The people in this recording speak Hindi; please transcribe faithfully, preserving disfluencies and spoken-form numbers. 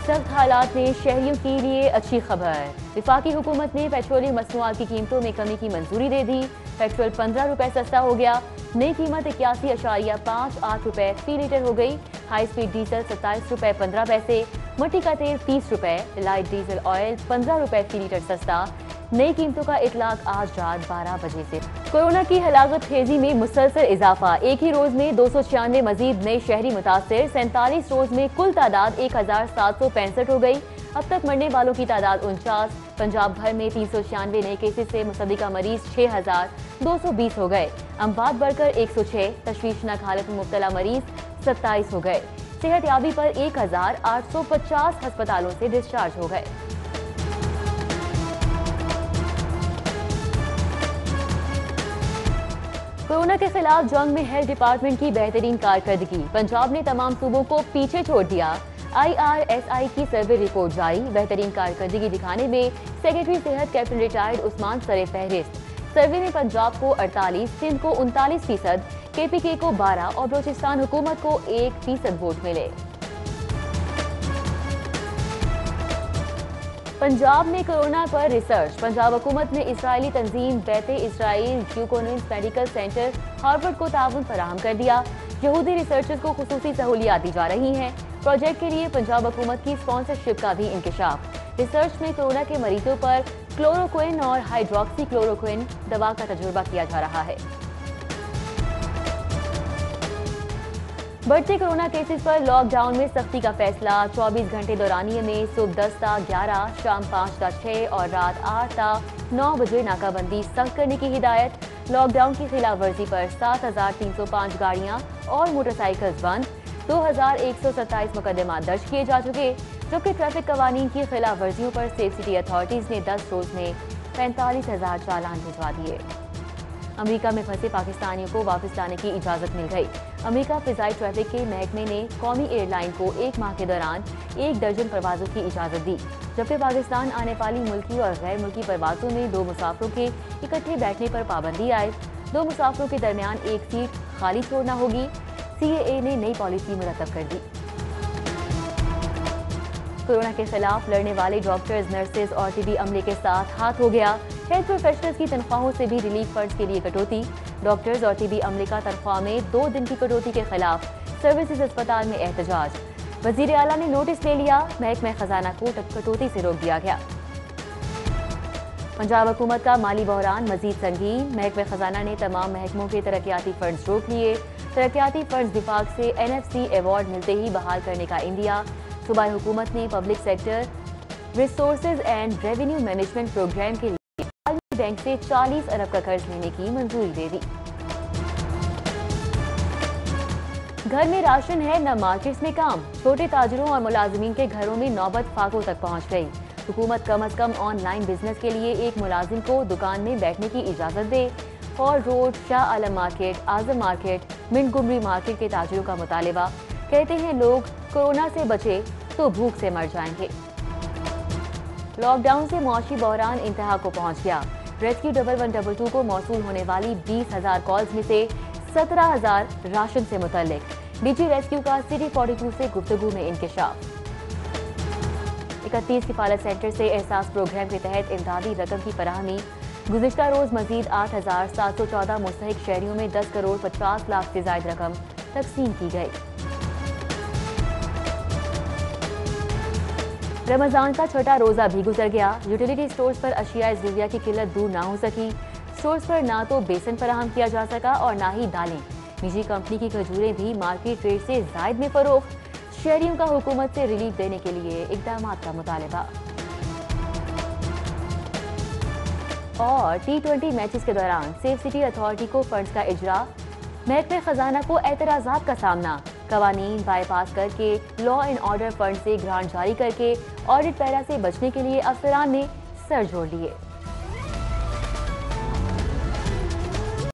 सख्त हालात में शहरियों के लिए अच्छी खबर। विफाकी हुकूमत ने पेट्रोलियम मसनूआत की कीमतों में कमी की मंजूरी दे दी। पेट्रोल पंद्रह रुपए सस्ता हो गया। नई कीमत इक्यासी अशारिया पाँच आठ रुपए फी लीटर हो गई। हाई स्पीड डीजल सत्ताईस रुपए पंद्रह पैसे, मट्टी का तेल तीस रुपए, लाइट डीजल ऑयल पंद्रह रुपए फी लीटर सस्ता। नई कीमतों का इतलाक आज रात बारह बजे से। कोरोना की हलाकत खेजी में मुसलसल इजाफा। एक ही रोज में दो सौ छियानवे मजीद नए शहरी मुतासर। सैंतालीस रोज में कुल तादाद एक हजार सात सौ पैंसठ हो गई। अब तक मरने वालों की तादाद उनचास। पंजाब भर में तीन सौ छियानवे नए केसेस से मुसद्दिका मरीज छह हजार दो सौ बीस हो गए। अमवात बढ़कर एक सौ छह। तशवीशनाक हालत में मुब्तला मरीज सत्ताईस हो गए। सेहतयाबी पर एक हजार आठ सौ पचास अस्पतालों से डिस्चार्ज हो गए। कोरोना के खिलाफ जंग में हेल्थ डिपार्टमेंट की बेहतरीन कारकर्दगी। पंजाब ने तमाम सूबों को पीछे छोड़ दिया। आई आर एस आई की सर्वे रिपोर्ट जारी। बेहतरीन कारकर्दगी दिखाने में सेक्रेटरी सेहत कैप्टन रिटायर्ड उस्मान सरे फहरिस्त। सर्वे में पंजाब को अड़तालीस, सिंध को उनतालीस फीसद, के पी के को बारह और बलोचिस्तान हुकूमत को एक फीसद वोट मिले। पंजाब में कोरोना पर रिसर्च। पंजाब हुकूमत ने इसराइली तंजीम Beth Israel Deaconess medical centre Harvard को ताउन फराहम कर दिया। यहूदी रिसर्चर्स को खुसूसी सहूलियात दी जा रही हैं। प्रोजेक्ट के लिए पंजाब हुकूमत की स्पॉन्सरशिप का भी इंकशाफ। रिसर्च में कोरोना के मरीजों पर क्लोरोक्विन और हाइड्रोक्सी क्लोरोक्विन दवा का तजुर्बा किया जा रहा है। बढ़ते कोरोना केसेस पर लॉकडाउन में सख्ती का फैसला। चौबीस घंटे दौरानिये में सुबह दस ता ग्यारह, शाम पाँच ता छह और रात आठ ता नौ बजे नाकाबंदी सख्त करने की हिदायत। लॉकडाउन की खिलाफ वर्जी पर सात हजार तीन सौ पाँच गाड़ियाँ और मोटरसाइकिल्स बंद। दो हजार एक सौ सत्ताईस मुकदमा दर्ज किए जा चुके, जबकि ट्रैफिक कवानीन की खिलाफ वर्जियों पर सेफ सिटी अथॉरिटीज ने दस रोज में पैंतालीस हजार चालान भिजवा दिए। अमेरिका में फंसे पाकिस्तानियों को वापस लाने की इजाजत मिल गई। अमेरिका फिजाई ट्रैफिक के महकमे ने कौमी एयरलाइन को एक माह के दौरान एक दर्जन परवाजों की इजाजत दी, जबकि पाकिस्तान आने वाली मुल्की और गैर मुल्की परवाजों में दो मुसाफिरों के इकट्ठे बैठने पर पाबंदी आए। दो मुसाफिरों के दरमियान एक सीट खाली छोड़ना होगी। सी ए ए ने नई पॉलिसी मुरतब कर दी। कोरोना के खिलाफ लड़ने वाले डॉक्टर्स, नर्सेज और तिबी अमले के साथ हाथ हो गया। हेल्थ प्रोफेशनल्स की तनख्वाहों से भी रिलीफ फंड्स के लिए कटौती। डॉक्टर्स और तिबी अमले का तनख्वाह में दो दिन की कटौती के खिलाफ सर्विसेज अस्पताल में एहतजाज। वजीर आला ने नोटिस ले लिया। महकमा खजाना को कटौती से रोक दिया गया। पंजाब हुकूमत का माली बहरान मजीद संगीन। महकमा खजाना ने तमाम महकमों के तरक्याती फंड्स रोक लिए। तरक्याती फंड्स विभाग से एन एफ सी अवार्ड मिलते ही बहाल करने का इंदिया। सूबाई हुकूमत ने public sector resources and revenue management programme के लिए बैंक से चालीस अरब का कर्ज लेने की मंजूरी दे दी। घर में राशन है न मार्केट्स में काम। छोटे ताजरों और मुलाजिमीन के घरों में नौबत फाकों तक पहुंच गई। हुकूमत कम अज कम ऑनलाइन बिजनेस के लिए एक मुलाजिम को दुकान में बैठने की इजाजत दे। Hall road, Shah Alam market, Azam market, mint Gumri market के ताजरों का मुतालिबा। कहते हैं लोग कोरोना से बचे तो भूख से मर जाएंगे। लॉकडाउन से मुआशी बहरान इंतहा को पहुंच गया। Rescue double one double two को मौसूल होने वाली बीस हजार कॉल्स में से सत्रह हजार राशन से मुतल्लिक। डीजी रेस्क्यू का सिटी फोर्टी टू से गुफ्तगू में इंकशाफ। इकतीस किफालत सेंटर से एहसास प्रोग्राम के तहत इमदादी रकम की फराहमी। गुज़िश्ता रोज मजीद आठ हजार सात सौ चौदह मुस्तहिक शहरियों में दस करोड़ पचास लाख से ज्यादा रकम तकसीम की गई। रमजान का छठा रोजा भी गुजर गया। यूटिलिटी स्टोर्स पर अशिया ज़रूरिया की किल्लत दूर ना हो सकी। स्टोर्स पर ना तो बेसन फराहम किया जा सका और ना ही दालें। निजी कंपनी की खजूरें भी मार्केट रेट से जायद में फरोख्त। शहरियों का हुकूमत से रिलीफ देने के लिए इक़दाम का मुतालबा। और टी ट्वेंटी मैचेस के दौरान सेफ सिटी अथॉरिटी को फंड्स का इजरा। महकमे खजाना को एतराज़ात का सामना। कवानीन बाईपास करके लॉ एंड ऑर्डर फंड से ग्रांट जारी करके ऑडिट पैरा से बचने के लिए अफसरान ने सर जोड़ लिए।